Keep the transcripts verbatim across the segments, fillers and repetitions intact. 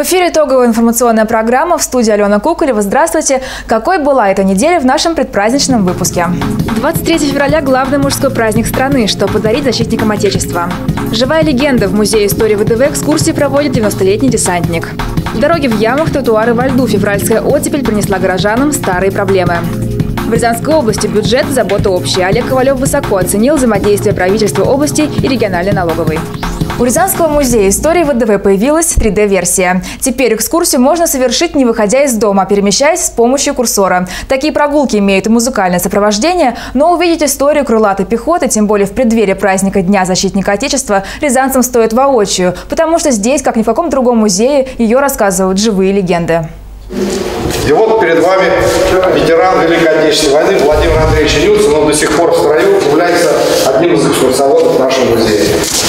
эфире итоговая информационная программа, в студии Алена Куколева. Здравствуйте! Какой была эта неделя в нашем предпраздничном выпуске? двадцать третьего февраля – главный мужской праздник страны. Что подарить защитникам Отечества? Живая легенда. В Музее истории ВДВ экскурсии проводит девяностолетний десантник. Дороги в ямах, тротуары во льду. Февральская оттепель принесла горожанам старые проблемы. В Рязанской области бюджет – забота общая. Олег Ковалев высоко оценил взаимодействие правительства области и региональной налоговой. У Рязанского музея истории ВДВ появилась три дэ версия. Теперь экскурсию можно совершить, не выходя из дома, а перемещаясь с помощью курсора. Такие прогулки имеют и музыкальное сопровождение, но увидеть историю крылатой пехоты, тем более в преддверии праздника Дня защитника Отечества, рязанцам стоит воочию, потому что здесь, как ни в каком другом музее, ее рассказывают живые легенды. И вот перед вами ветеран Великой Отечественной войны Владимир Андреевич Инюцин. Он до сих пор в строю является одним из экскурсоводов нашего музея.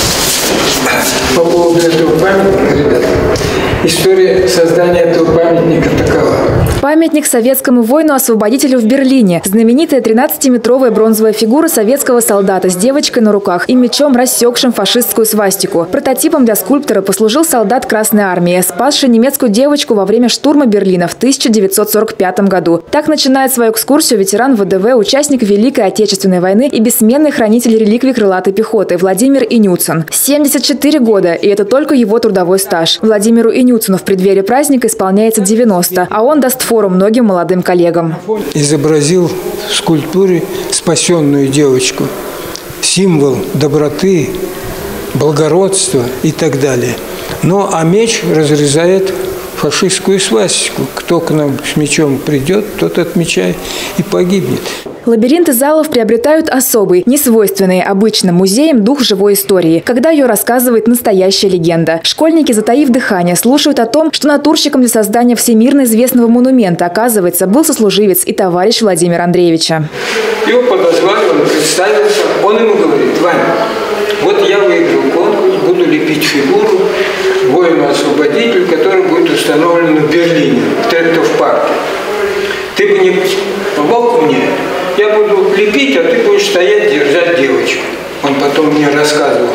По поводу этого памятника, ребята, история создания этого памятника такова. Памятник советскому воину-освободителю в Берлине. Знаменитая тринадцатиметровая бронзовая фигура советского солдата с девочкой на руках и мечом, рассекшим фашистскую свастику. Прототипом для скульптора послужил солдат Красной Армии, спасший немецкую девочку во время штурма Берлина в тысяча девятьсот сорок пятом году. Так начинает свою экскурсию ветеран ВДВ, участник Великой Отечественной войны и бессменный хранитель реликвий крылатой пехоты Владимир Инюцин. семьдесят четыре года, и это только его трудовой стаж. Владимиру Инюцину в преддверии праздника исполняется девяносто, а он даст фору многим молодым коллегам. Изобразил в скульптуре спасенную девочку. Символ доброты, благородства и так далее. Ну а меч разрезает фашистскую свастику. Кто к нам с мечом придет, тот от меча и погибнет. Лабиринты залов приобретают особый, несвойственный обычным музеям дух живой истории, когда ее рассказывает настоящая легенда. Школьники, затаив дыхание, слушают о том, что натурщиком для создания всемирно известного монумента, оказывается, был сослуживец и товарищ Владимира Андреевича. Его подозвали, он представился, он ему говорит: Ваня, вот я выиграл конкурс, буду лепить фигуру воину-освободителю, который будет установлен в Берлине, в Треттов-парке. Ты бы не помог мне? Я буду лепить, а ты будешь стоять, держать девочку. Он потом мне рассказывал: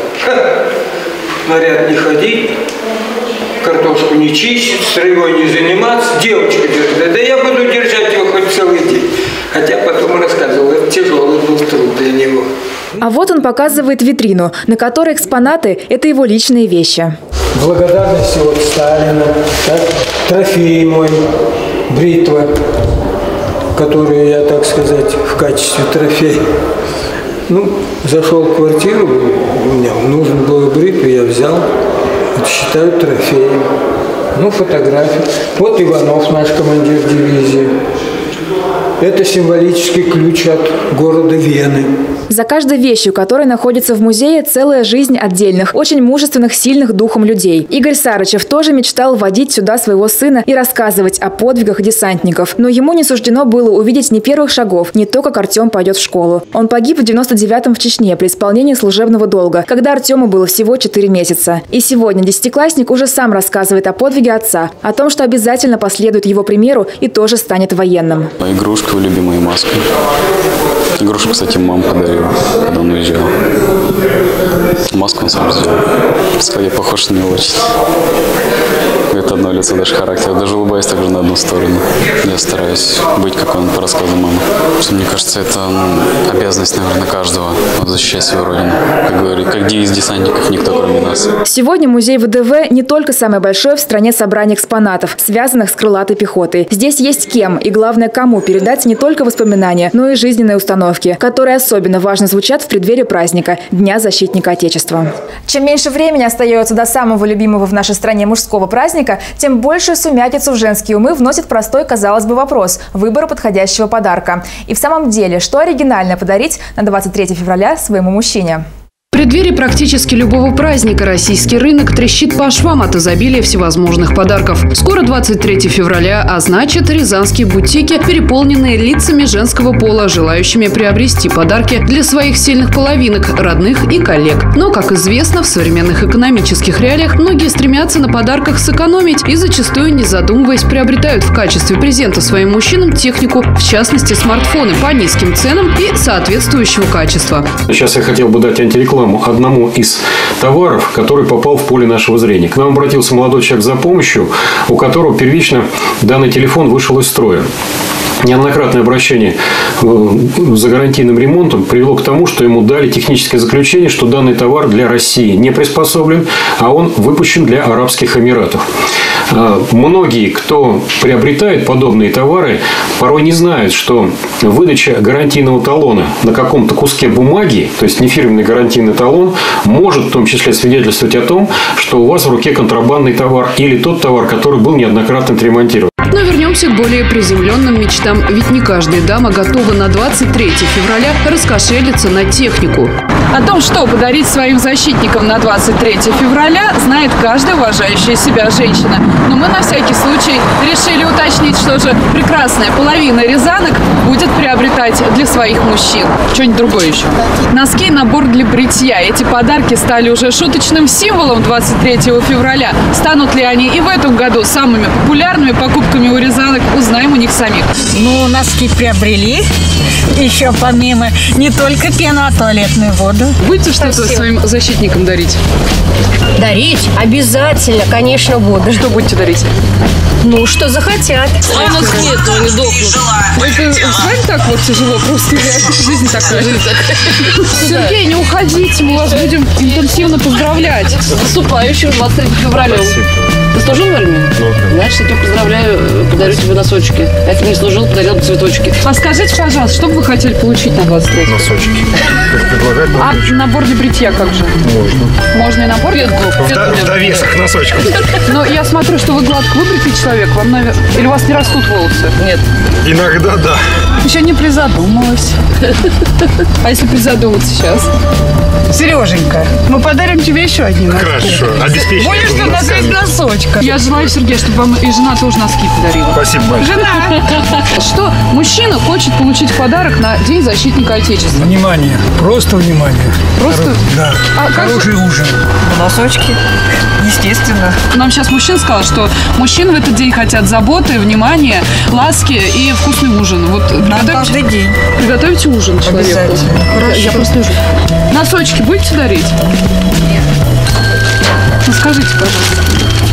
наряд не ходить, картошку не чистить, строевой не заниматься, девочку держать. Да я буду держать его хоть целый день. Хотя потом рассказывал, это тяжелый был труд для него. А вот он показывает витрину, на которой экспонаты – это его личные вещи. Благодарность от Сталина, так, трофей мой, бритва, которую я, так сказать, в качестве трофея. Ну, зашел в квартиру, у меня нужно было бритву, я взял, это считаю трофеем. Ну, фотографии. Вот Иванов, наш командир дивизии. Это символический ключ от города Вены. За каждой вещью, которая находится в музее, целая жизнь отдельных, очень мужественных, сильных духом людей. Игорь Сарычев тоже мечтал водить сюда своего сына и рассказывать о подвигах десантников. Но ему не суждено было увидеть ни первых шагов, ни то, как Артем пойдет в школу. Он погиб в девяносто девятом в Чечне при исполнении служебного долга, когда Артему было всего четыре месяца. И сегодня десятиклассник уже сам рассказывает о подвиге отца, о том, что обязательно последует его примеру и тоже станет военным. Игрушка любимая маска. Игрушку, кстати, мама подарила, когда он уезжал. Маску он сам сделал. Сказал, я похож на него очень. Это одно лицо, даже характер. Даже улыбаюсь также на одну сторону. Я стараюсь быть, как он, по рассказу мамы. Мне кажется, это ну, обязанность, наверное, каждого вот, защищать свою родину. Как говорю, как девиз десантников, никто кроме нас. Сегодня музей ВДВ не только самое большое в стране собрание экспонатов, связанных с крылатой пехотой. Здесь есть кем и, главное, кому передать не только воспоминания, но и жизненные установки, которые особенно важно звучат в преддверии праздника – Дня защитника Отечества. Чем меньше времени остается до самого любимого в нашей стране мужского праздника, тем большую сумятицу в женские умы вносит простой, казалось бы, вопрос – выбора подходящего подарка. И в самом деле, что оригинальное подарить на двадцать третьего февраля своему мужчине? В преддверии практически любого праздника российский рынок трещит по швам от изобилия всевозможных подарков. Скоро двадцать третьего февраля, а значит, рязанские бутики, переполненные лицами женского пола, желающими приобрести подарки для своих сильных половинок, родных и коллег. Но, как известно, в современных экономических реалиях многие стремятся на подарках сэкономить и зачастую, не задумываясь, приобретают в качестве презента своим мужчинам технику, в частности, смартфоны по низким ценам и соответствующего качества. Сейчас я хотел бы дать антирекламу одному из товаров, который попал в поле нашего зрения. К нам обратился молодой человек за помощью, у которого первично данный телефон вышел из строя. Неоднократное обращение за гарантийным ремонтом привело к тому, что ему дали техническое заключение, что данный товар для России не приспособлен, а он выпущен для Арабских Эмиратов. Многие, кто приобретает подобные товары, порой не знают, что выдача гарантийного талона на каком-то куске бумаги, то есть не фирменный гарантийный талон, может в том числе свидетельствовать о том, что у вас в руке контрабандный товар или тот товар, который был неоднократно отремонтирован. Но вернемся к более приземленным мечтам. Ведь не каждая дама готова на двадцать третье февраля раскошелиться на технику. О том, что подарить своим защитникам на двадцать третье февраля, знает каждая уважающая себя женщина. Но мы на всякий случай решили уточнить, что же прекрасная половина рязанок будет приобретать для своих мужчин. Что-нибудь другое еще. Носки и набор для бритья. Эти подарки стали уже шуточным символом двадцать третьего февраля. Станут ли они и в этом году самыми популярными покупками у рязанок, узнаем у них самих. Ну, носки приобрели. Еще помимо не только пену, а туалетную воду. Будете что-то своим защитникам дарить? Дарить? Обязательно, конечно, буду. Что будете дарить? Ну, что захотят. А у нас нет, они дохнут. Это с вами так вот тяжело? Просто жизнь такая. Сергей, не уходите, мы вас будем интенсивно поздравлять. С наступающим двадцать третьего февраля. Ты служил в армии? Значит, я тебя поздравляю, подарю тебе носочки. А если не служил, подарил бы цветочки. А скажите, пожалуйста, что бы вы хотели получить на двадцать третье? Носочки. А набор для бритья как же? Можно. Можно и набор? В довесок к носочкам. Но я смотрю, что вы гладко выбритый человек. Вам, наверное... Или у вас не растут волосы? Нет. Иногда да. Еще не призадумалась. А если призадуматься сейчас? Сереженька, мы подарим тебе еще один. Хорошо. Обеспечим. Будешь что носить носочка. Я желаю, Сергей, чтобы вам и жена тоже носки подарила. Спасибо большое. Жена. Что мужчина хочет получить в подарок на День защитника Отечества? Внимание. Просто внимание. Просто? Хоро... Да. А Хороший как... ужин. Носочки. Естественно. Нам сейчас мужчина сказал, что мужчины в этот день хотят заботы, внимания, ласки и вкусный ужин. Вот приготовьте... каждый день. Приготовьте ужин человеку. Хорошо. Я просто ужин. Носочки будете дарить? Нет. Ну, скажите, пожалуйста.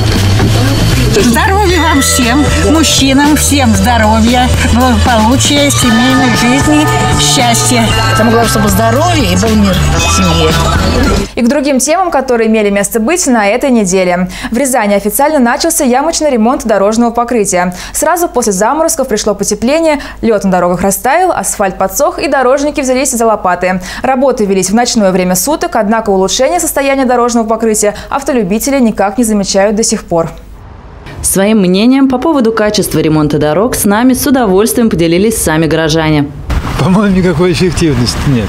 Здоровья вам всем, мужчинам всем здоровья, благополучия, семейной жизни, счастья. Самое главное, чтобы здоровье и был мир в семье. И к другим темам, которые имели место быть на этой неделе. В Рязани официально начался ямочный ремонт дорожного покрытия. Сразу после заморозков пришло потепление, лед на дорогах растаял, асфальт подсох и дорожники взялись за лопаты. Работы велись в ночное время суток, однако улучшение состояния дорожного покрытия автолюбители никак не замечают до сих пор. Своим мнением по поводу качества ремонта дорог с нами с удовольствием поделились сами горожане. По-моему, никакой эффективности нет.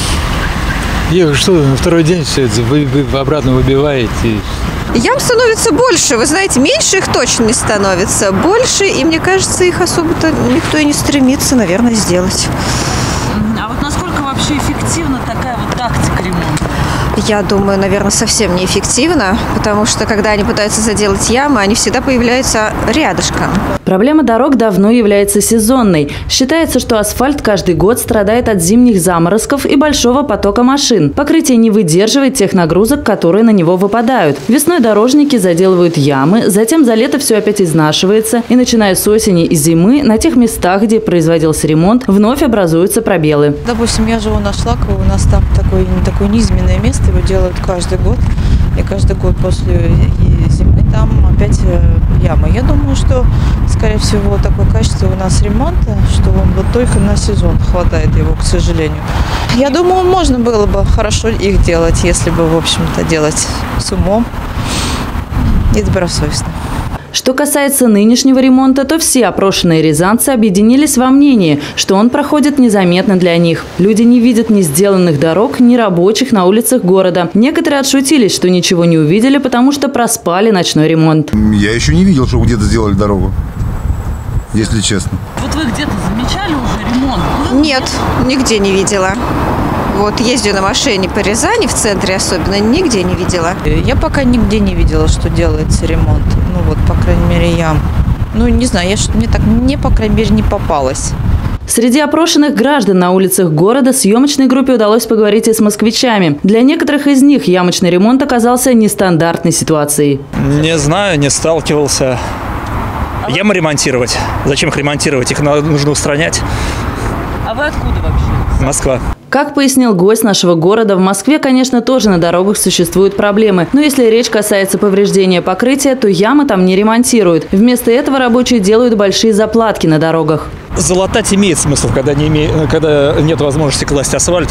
Ехать что, на второй день все это вы, вы обратно выбиваете. Ям становится больше, вы знаете, меньше их точно не становится, больше, и мне кажется, их особо-то никто и не стремится, наверное, сделать. А вот насколько вообще эффективна такая вот тактика ремонта? Я думаю, наверное, совсем неэффективно, потому что, когда они пытаются заделать ямы, они всегда появляются рядышком. Проблема дорог давно является сезонной. Считается, что асфальт каждый год страдает от зимних заморозков и большого потока машин. Покрытие не выдерживает тех нагрузок, которые на него выпадают. Весной дорожники заделывают ямы, затем за лето все опять изнашивается, и начиная с осени и зимы на тех местах, где производился ремонт, вновь образуются пробелы. Допустим, я живу на Шлаково, у нас там такое, такое низменное место, его делают каждый год. И каждый год после зимы там опять яма. Я думаю, что, скорее всего, такое качество у нас ремонта, что он вот только на сезон хватает его, к сожалению. Я думаю, можно было бы хорошо их делать, если бы, в общем-то, делать с умом и добросовестно. Что касается нынешнего ремонта, то все опрошенные рязанцы объединились во мнении, что он проходит незаметно для них. Люди не видят ни сделанных дорог, ни рабочих на улицах города. Некоторые отшутились, что ничего не увидели, потому что проспали ночной ремонт. Я еще не видел, что где-то сделали дорогу, если честно. Вот вы где-то замечали уже ремонт? Нет, нигде не видела. Вот ездю на машине по Рязани, в центре особенно, нигде не видела. Я пока нигде не видела, что делается ремонт. Ну вот, по крайней мере, я... Ну, не знаю, я, мне так, мне, по крайней мере, не попалось. Среди опрошенных граждан на улицах города съемочной группе удалось поговорить и с москвичами. Для некоторых из них ямочный ремонт оказался нестандартной ситуацией. Не знаю, не сталкивался. Ямы ремонтировать. Зачем их ремонтировать? Их нужно устранять. А вы откуда вообще? Москва. Как пояснил гость нашего города, в Москве, конечно, тоже на дорогах существуют проблемы. Но если речь касается повреждения покрытия, то ямы там не ремонтируют. Вместо этого рабочие делают большие заплатки на дорогах. Залатать имеет смысл, когда, не име... когда нет возможности класть асфальт.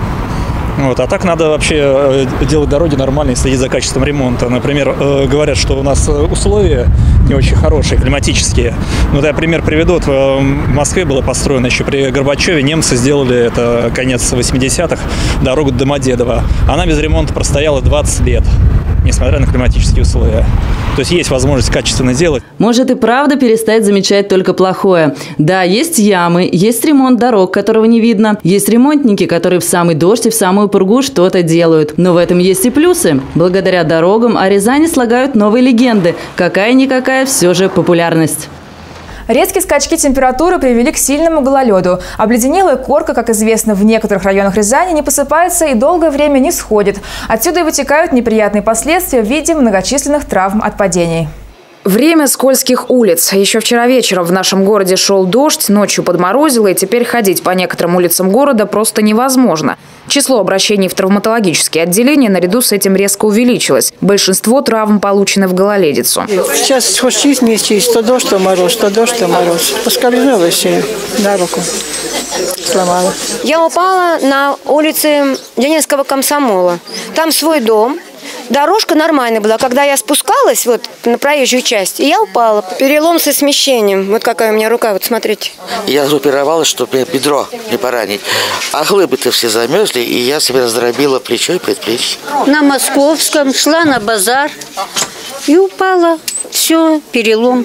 Вот. А так надо вообще делать дороги нормально и следить за качеством ремонта. Например, говорят, что у нас условия не очень хорошие, климатические. Ну, я пример приведу. В Москве было построено еще при Горбачеве. Немцы сделали, это конец восьмидесятых, дорогу до Домодедово. Она без ремонта простояла двадцать лет, несмотря на климатические условия. То есть есть возможность качественно делать. Может и правда перестать замечать только плохое. Да, есть ямы, есть ремонт дорог, которого не видно. Есть ремонтники, которые в самый дождь и в самую пургу что-то делают. Но в этом есть и плюсы. Благодаря дорогам о Рязани слагают новые легенды. Какая-никакая все же популярность. Резкие скачки температуры привели к сильному гололеду. Обледенелая корка, как известно, в некоторых районах Рязани не посыпается и долгое время не сходит. Отсюда и вытекают неприятные последствия в виде многочисленных травм от падений. Время скользких улиц. Еще вчера вечером в нашем городе шел дождь, ночью подморозило, и теперь ходить по некоторым улицам города просто невозможно. Число обращений в травматологические отделения наряду с этим резко увеличилось. Большинство травм получены в гололедицу. Сейчас хоть чисть, не чисть, то дождь, то мороз, то дождь, то мороз. Поскользнулась и на руку сломала. Я упала на улице Ленинского комсомола. Там свой дом. Дорожка нормальная была. Когда я спускалась вот на проезжую часть, и я упала. Перелом со смещением. Вот какая у меня рука, вот смотрите. Я группировалась, чтобы бедро не поранить. А глыбы-то все замерзли, и я себе раздробила плечо и предплечье. На Московском шла на базар и упала. Все, перелом.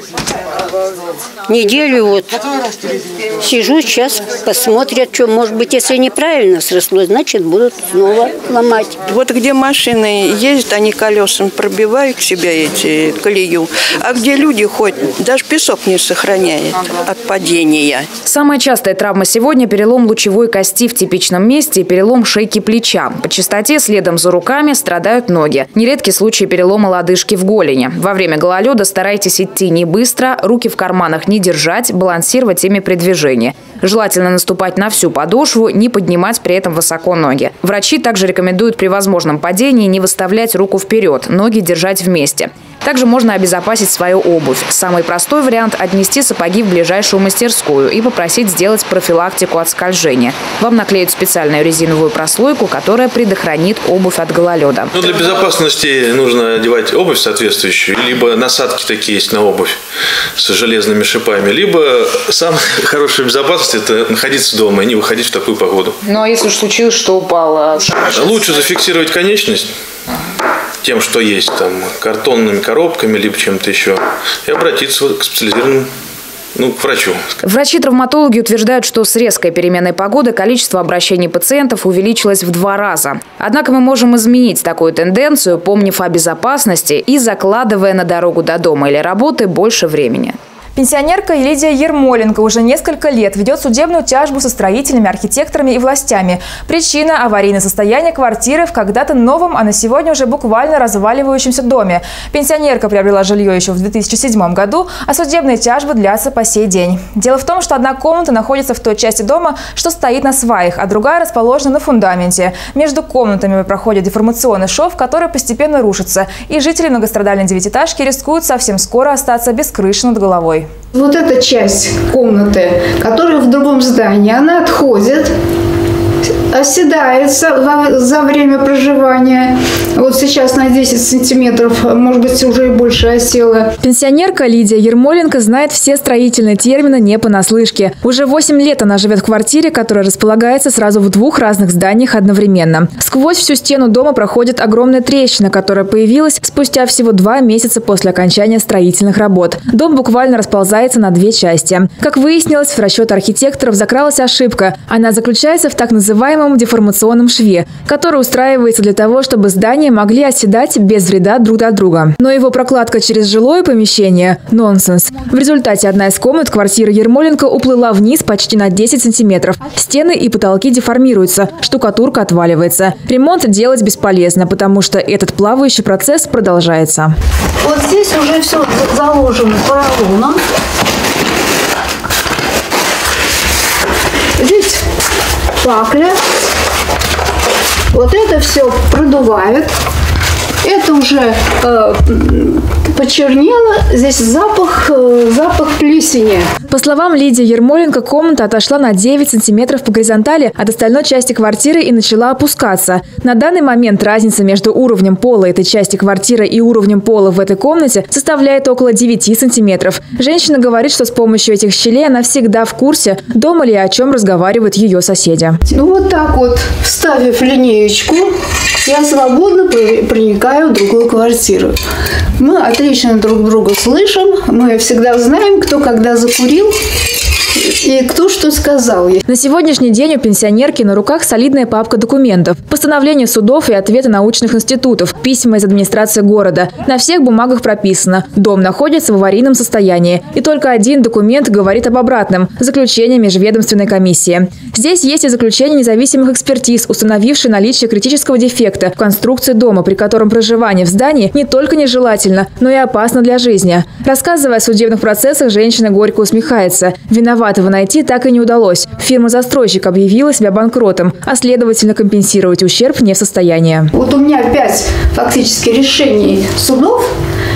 Неделю вот сижу, сейчас посмотрят, что, может быть, если неправильно сросло, значит, будут снова ломать. Вот где машины ездят, они колесами пробивают себя эти колею, а где люди ходят, даже песок не сохраняет от падения. Самая частая травма сегодня – перелом лучевой кости в типичном месте и перелом шейки плеча. По частоте следом за руками страдают ноги. Нередки случаи перелома лодыжки в голени. Во время гололеда старайтесь идти не быстро, руки в карманах не держать, балансировать ими при движении. Желательно наступать на всю подошву, не поднимать при этом высоко ноги. Врачи также рекомендуют при возможном падении не выставлять руку вперед, ноги держать вместе. Также можно обезопасить свою обувь. Самый простой вариант – отнести сапоги в ближайшую мастерскую и попросить сделать профилактику от скольжения. Вам наклеят специальную резиновую прослойку, которая предохранит обувь от гололеда. Ну, для безопасности нужно одевать обувь соответствующую, либо насадки такие есть на обувь с железными шипами, либо самая хорошая безопасность – это находиться дома и не выходить в такую погоду. Ну, а если уж случилось, что упало? Лучше зафиксировать конечность тем, что есть, там, картонными коробками, либо чем-то еще, и обратиться к специализированному, ну, к врачу. Врачи-травматологи утверждают, что с резкой переменной погоды количество обращений пациентов увеличилось в два раза. Однако мы можем изменить такую тенденцию, помнив о безопасности и закладывая на дорогу до дома или работы больше времени. Пенсионерка Лидия Ермоленко уже несколько лет ведет судебную тяжбу со строителями, архитекторами и властями. Причина – аварийное состояние квартиры в когда-то новом, а на сегодня уже буквально разваливающемся доме. Пенсионерка приобрела жилье еще в две тысячи седьмом году, а судебные тяжбы длятся по сей день. Дело в том, что одна комната находится в той части дома, что стоит на сваях, а другая расположена на фундаменте. Между комнатами проходит деформационный шов, который постепенно рушится, и жители многострадальной девятиэтажки рискуют совсем скоро остаться без крыши над головой. Вот эта часть комнаты, которая в другом здании, она отходит, оседается за время проживания. Вот сейчас на десять сантиметров, может быть, уже и больше осела. Пенсионерка Лидия Ермоленко знает все строительные термины не понаслышке. Уже восемь лет она живет в квартире, которая располагается сразу в двух разных зданиях одновременно. Сквозь всю стену дома проходит огромная трещина, которая появилась спустя всего два месяца после окончания строительных работ. Дом буквально расползается на две части. Как выяснилось, в расчет архитекторов закралась ошибка. Она заключается в так называемом специальном деформационном шве, который устраивается для того, чтобы здания могли оседать без вреда друг от друга. Но его прокладка через жилое помещение – нонсенс. В результате одна из комнат квартиры Ермоленко уплыла вниз почти на десять сантиметров. Стены и потолки деформируются, штукатурка отваливается. Ремонт делать бесполезно, потому что этот плавающий процесс продолжается. Вот здесь уже все заложено поролоном. Здесь пакля. Вот это все продувает. Это уже э, почернело. Здесь запах, э, запах плесени. По словам Лидии Ермоленко, комната отошла на девять сантиметров по горизонтали от остальной части квартиры и начала опускаться. На данный момент разница между уровнем пола этой части квартиры и уровнем пола в этой комнате составляет около девяти сантиметров. Женщина говорит, что с помощью этих щелей она всегда в курсе, дома ли и о чем разговаривают ее соседи. Ну вот так вот, вставив линеечку, я свободно проникаю в другую квартиру. Мы отлично друг друга слышим, мы всегда знаем, кто когда закурил и кто что сказал. На сегодняшний день у пенсионерки на руках солидная папка документов, постановления судов и ответы научных институтов, письма из администрации города. На всех бумагах прописано – дом находится в аварийном состоянии. И только один документ говорит об обратном – заключение межведомственной комиссии. Здесь есть и заключение независимых экспертиз, установившие наличие критического дефекта в конструкции дома, при котором проживание в здании не только нежелательно, но и опасно для жизни. Рассказывая о судебных процессах, женщина горько усмехается. Виноватого найти так и не удалось. Фирма-застройщик объявила себя банкротом, а следовательно компенсировать ущерб не в состоянии. Вот у меня пять фактически решений судов,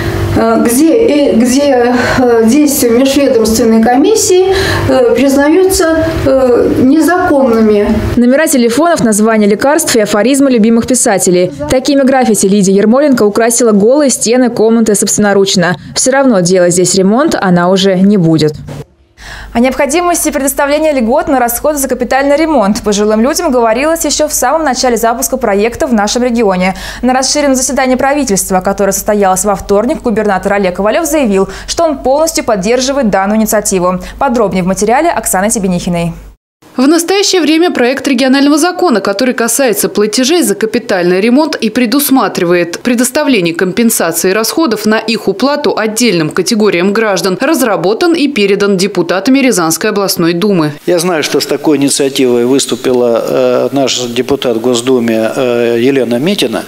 где, где действия межведомственной комиссии признаются незаконными. Номера телефонов, названия лекарств и афоризмы любимых писателей. Такими граффити Лидия Ермоленко украсила голые стены комнаты собственноручно. Все равно делать здесь ремонт она уже не будет. О необходимости предоставления льгот на расходы за капитальный ремонт пожилым людям говорилось еще в самом начале запуска проекта в нашем регионе. На расширенном заседании правительства, которое состоялось во вторник, губернатор Олег Ковалев заявил, что он полностью поддерживает данную инициативу. Подробнее в материале Оксаны Тебенихиной. В настоящее время проект регионального закона, который касается платежей за капитальный ремонт и предусматривает предоставление компенсации расходов на их уплату отдельным категориям граждан, разработан и передан депутатами Рязанской областной думы. Я знаю, что с такой инициативой выступила э, наш депутат в Госдуме э, Елена Митина.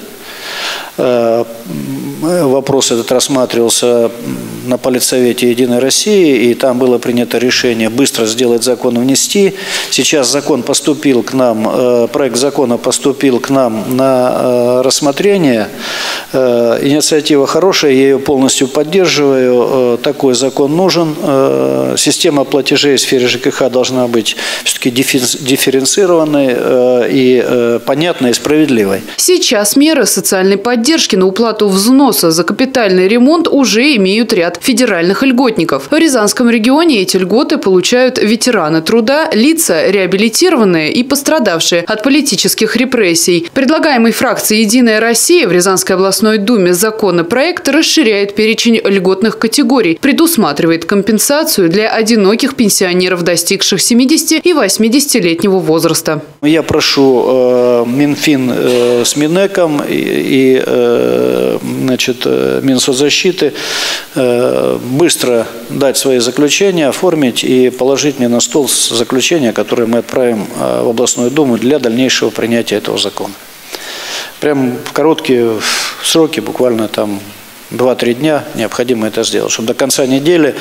Э, вопрос этот рассматривался на Политсовете «Единой России», и там было принято решение быстро сделать закон, внести. Сейчас закон поступил к нам, проект закона поступил к нам на рассмотрение. Инициатива хорошая, я ее полностью поддерживаю. Такой закон нужен. Система платежей в сфере ЖКХ должна быть все-таки дифференцированной и понятной и справедливой. Сейчас меры социальной поддержки на уплату взноса за капитальный ремонт уже имеют ряд федеральных льготников. В Рязанском регионе эти льготы получают ветераны труда, лица реабилитированные и пострадавшие от политических репрессий. Предлагаемый фракцией «Единая Россия» в Рязанской областной думе законопроект расширяет перечень льготных категорий, предусматривает компенсацию для одиноких пенсионеров, достигших семидесяти и восьмидесятилетнего возраста. Я прошу э, Минфин э, с Минэком и, и э, значит, Минсоцзащиты э, быстро дать свои заключения, оформить и положить мне на стол заключения, которые мы отправим в областную думу для дальнейшего принятия этого закона. Прям в короткие сроки, буквально там два-три дня, необходимо это сделать, чтобы до конца недели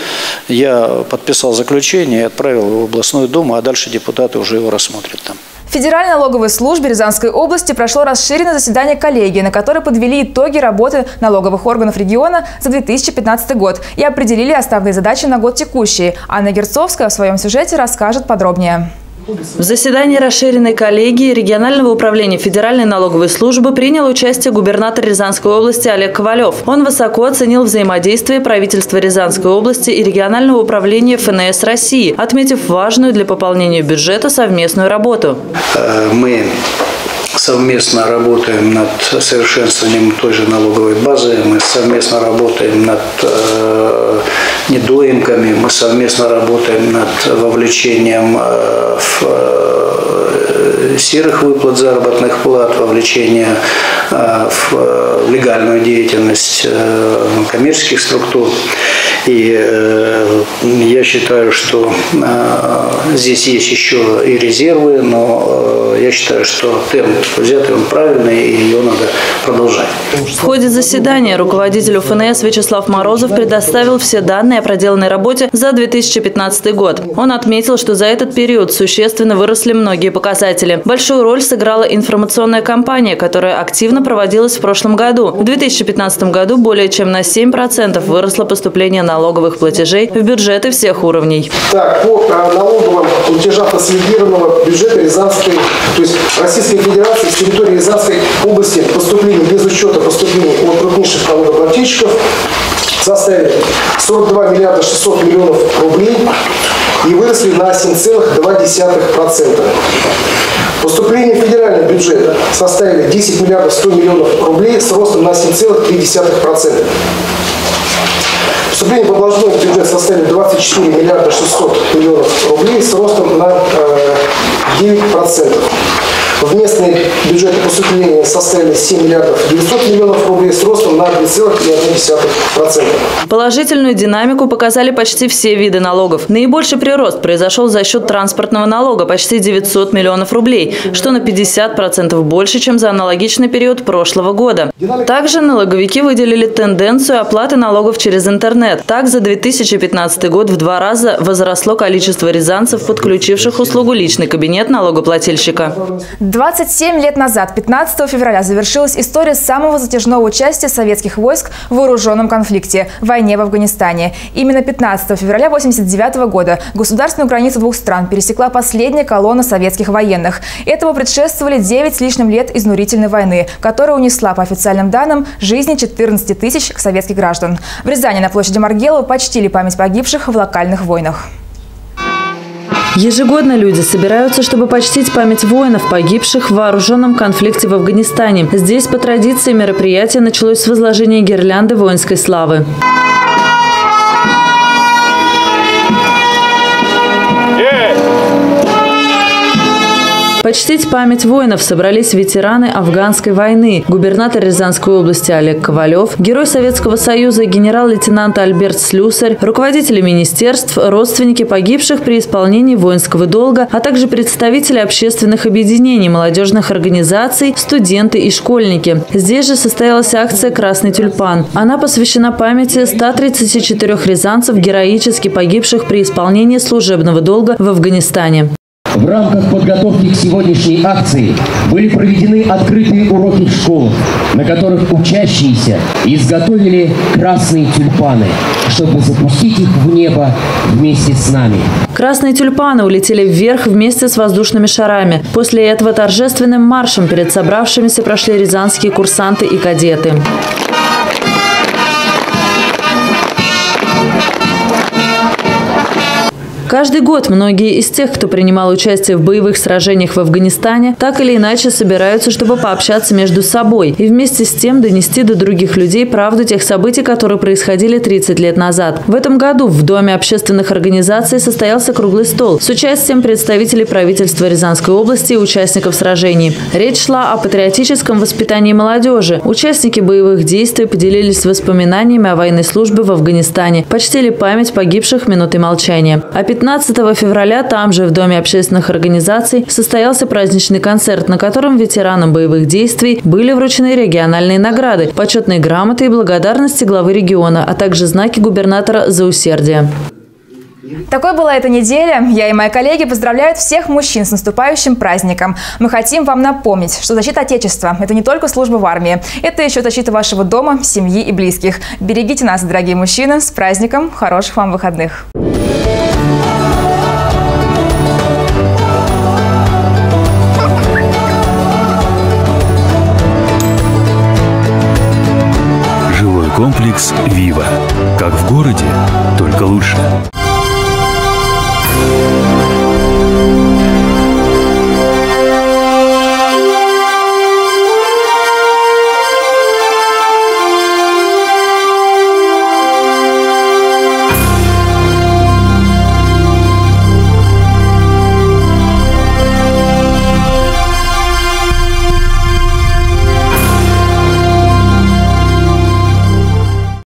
я подписал заключение и отправил его в областную думу, а дальше депутаты уже его рассмотрят там. В Федеральной налоговой службе Рязанской области прошло расширенное заседание коллегии, на которое подвели итоги работы налоговых органов региона за две тысячи пятнадцатый год и определили основные задачи на год текущий. Анна Герцовская в своем сюжете расскажет подробнее. В заседании расширенной коллегии регионального управления Федеральной налоговой службы принял участие губернатор Рязанской области Олег Ковалев. Он высоко оценил взаимодействие правительства Рязанской области и регионального управления эф эн эс России, отметив важную для пополнения бюджета совместную работу. Мы совместно работаем над совершенствованием той же налоговой базы, мы совместно работаем над э, недоимками, мы совместно работаем над вовлечением э, в, э, серых выплат заработных плат, вовлечение в легальную деятельность коммерческих структур. И э, я считаю, что э, здесь есть еще и резервы, но э, я считаю, что темп взятый он правильный, и его надо продолжать. В ходе заседания руководитель ФНС Вячеслав Морозов предоставил все данные о проделанной работе за две тысячи пятнадцатый год. Он отметил, что за этот период существенно выросли многие показатели. Большую роль сыграла информационная кампания, которая активно проводилась в прошлом году. В две тысячи пятнадцатом году более чем на семь процентов выросло поступление на налоговых платежей в бюджеты всех уровней. Так, по налоговым платежам консолидированного бюджета Рязанской, то есть Российской Федерации с территории Рязанской области поступлений без учета поступлений от крупнейших налогоплательщиков составили сорок два миллиарда шестьсот миллионов рублей и выросли на семь целых два десятых процента. Поступления в федеральный бюджет составили десять миллиардов сто миллионов рублей с ростом на семь целых три десятых процента. Поступление в областной бюджет составили двадцать четыре миллиарда шестьсот миллионов рублей с ростом на э, девять процентов. В местные бюджеты поступления составили семь миллиардов девятьсот миллионов рублей с ростом на две целых одна десятая процента. Положительную динамику показали почти все виды налогов. Наибольший прирост произошел за счет транспортного налога – почти девятьсот миллионов рублей, что на пятьдесят процентов больше, чем за аналогичный период прошлого года. Также налоговики выделили тенденцию оплаты налогов через интернет. Так, за две тысячи пятнадцатый год в два раза возросло количество рязанцев, подключивших услугу «Личный кабинет» налогоплательщика. двадцать семь лет назад, пятнадцатого февраля, завершилась история самого затяжного участия советских войск в вооруженном конфликте – войне в Афганистане. Именно пятнадцатого февраля тысяча девятьсот восемьдесят девятого года государственную границу двух стран пересекла последняя колонна советских военных. Этому предшествовали девять с лишним лет изнурительной войны, которая унесла, по официальным данным, жизни четырнадцати тысяч советских граждан. В Рязани на площади Маргелова почтили память погибших в локальных войнах. Ежегодно люди собираются, чтобы почтить память воинов, погибших в вооруженном конфликте в Афганистане. Здесь по традиции мероприятие началось с возложения гирлянды воинской славы. Почтить память воинов собрались ветераны афганской войны, губернатор Рязанской области Олег Ковалев, герой Советского Союза генерал-лейтенант Альберт Слюсарь, руководители министерств, родственники погибших при исполнении воинского долга, а также представители общественных объединений, молодежных организаций, студенты и школьники. Здесь же состоялась акция «Красный тюльпан». Она посвящена памяти ста тридцати четырёх рязанцев, героически погибших при исполнении служебного долга в Афганистане. В рамках подготовки к сегодняшней акции были проведены открытые уроки в школах, на которых учащиеся изготовили красные тюльпаны, чтобы запустить их в небо вместе с нами. Красные тюльпаны улетели вверх вместе с воздушными шарами. После этого торжественным маршем перед собравшимися прошли рязанские курсанты и кадеты. Каждый год многие из тех, кто принимал участие в боевых сражениях в Афганистане, так или иначе собираются, чтобы пообщаться между собой и вместе с тем донести до других людей правду тех событий, которые происходили тридцать лет назад. В этом году в Доме общественных организаций состоялся круглый стол с участием представителей правительства Рязанской области и участников сражений. Речь шла о патриотическом воспитании молодежи. Участники боевых действий поделились воспоминаниями о военной службе в Афганистане, почтили память погибших минутой молчания. А пятнадцатого февраля там же в Доме общественных организаций состоялся праздничный концерт, на котором ветеранам боевых действий были вручены региональные награды, почетные грамоты и благодарности главы региона, а также знаки губернатора за усердие. Такой была эта неделя. Я и мои коллеги поздравляют всех мужчин с наступающим праздником. Мы хотим вам напомнить, что защита Отечества – это не только служба в армии. Это еще защита вашего дома, семьи и близких. Берегите нас, дорогие мужчины. С праздником. Хороших вам выходных. Жилой комплекс «Вива». Как в городе, только лучше.